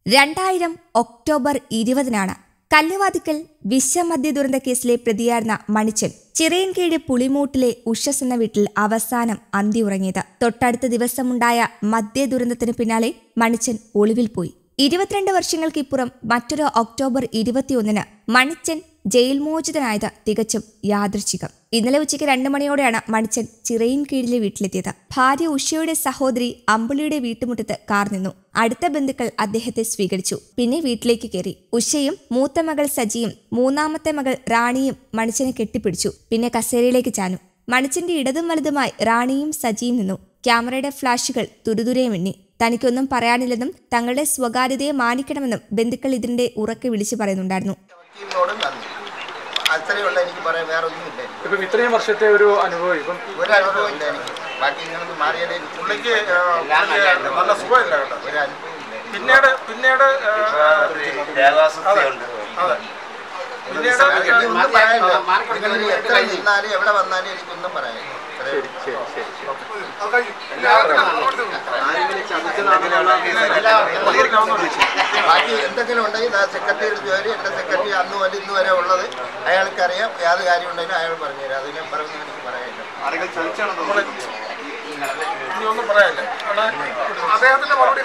2000 October 20-നാണ് Kalluvathukkal വിശ്വമദ്യ ദുരന്ത കേസിലെ പ്രതിയായിരുന്ന മണിച്ചൻ ചിറയൻകീഴ് പുളിമൂട്ടിലെ ഉഷസ് എന്ന വീട്ടിൽ അവസാനം അന്തിയുറങ്ങിയത്. തൊട്ടടുത്ത ദിവസമുണ്ടായ മദ്യ ദുരന്തത്തിന് പിന്നാലെ മണിച്ചൻ ഒളിവിൽ പോയി. 22 വർഷങ്ങൾക്കിപ്പുറം മറ്റൊരു ഒക്ടോബർ 21-ന് മണിച്ചൻ ജയിൽ മോചിതനായത് തികച്ചും യാദൃച്ഛികം. ഇന്നലെ ഉച്ചയ്ക്ക് 2 മണിയോടെയാണ് മണിച്ചൻ ചിറയൻകീഴിലെ വീട്ടിലെത്തിയത്. ഭാര്യ ഉഷയുടെ സഹോദരി അമ്പിളിയുടെ വീട്ടുമുറ്റത്ത് കാർ നിന്നു. അടുത്ത ബന്ധുക്കൾ അദ്ദേഹത്തെ സ്വീകരിച്ചു. പിന്നെ വീട്ടിലേക്ക് കയറി. ഉഷയും മൂത്ത മകൾ സജിയും മൂന്നാമത്തെ മകൾ റാണിയും മണിച്ചനെ കെട്ടിപ്പിടിച്ചു. പിന്നെ കസേരയിലേക്ക് ചാഞ്ഞു. മണിച്ചന്റെ ഇടതും വലതുമായി റാണിയും സജിയും നിന്നു. ക്യാമറയുടെ ഫ്ലാഷുകൾ തുരുതുരെ മിന്നി. തനിക്കൊന്നും പറയാനില്ലെന്നും തങ്ങളുടെ സ്വകാര്യതയെ മാനിക്കണമെന്നും ബന്ധുക്കൾ ഇതിന്റെ ഉറക്കെ വിളിച്ചു പറയുന്നുണ്ടായിരുന്നു. ഇത്രയും വർഷത്തെ ഒരു അനുഭവം പിന്നീട് എവിടെ വന്നാലും എനിക്കൊന്നും പറയാം. ബാക്കി എന്തെങ്കിലും ഉണ്ടെങ്കിൽ സെക്രട്ടറിയുടെ ജോലി എന്റെ സെക്രട്ടറി അന്ന് വരെ ഇന്ന് വരെ ഉള്ളത് അയാൾക്കറിയാം. ഏത് കാര്യം ഉണ്ടെങ്കിലും അയാൾ പറഞ്ഞുതരാം. അതിനെ പറഞ്ഞു എനിക്ക് പറയാനില്ല. ഒന്നും പറയാനില്ല. അദ്ദേഹത്തിന്റെ മറുപടി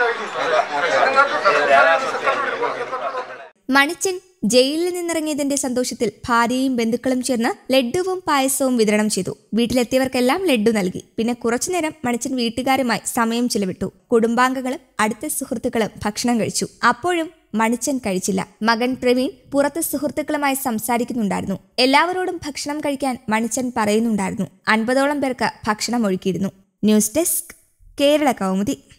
മണിച്ചൻ ജയിലിൽ നിന്നിറങ്ങിയതിന്റെ സന്തോഷത്തിൽ ഭാര്യയും ബന്ധുക്കളും ചേർന്ന് ലഡ്ഡുവും പായസവും വിതരണം ചെയ്തു. വീട്ടിലെത്തിയവർക്കെല്ലാം ലഡ്ഡു നൽകി. പിന്നെ കുറച്ചുനേരം മണിച്ചൻ വീട്ടുകാരുമായി സമയം ചിലവിട്ടു. കുടുംബാംഗങ്ങളും അടുത്ത സുഹൃത്തുക്കളും ഭക്ഷണം കഴിച്ചു. അപ്പോഴും മണിച്ചൻ കഴിച്ചില്ല. മകൻ പ്രവീൺ പുറത്ത് സുഹൃത്തുക്കളുമായി സംസാരിക്കുന്നുണ്ടായിരുന്നു. എല്ലാവരോടും ഭക്ഷണം കഴിക്കാൻ മണിച്ചൻ പറയുന്നുണ്ടായിരുന്നു. 50ഓളം പേർക്ക് ഭക്ഷണം ഒഴുക്കിയിരുന്നു. News desk, Kerala Kaumudi.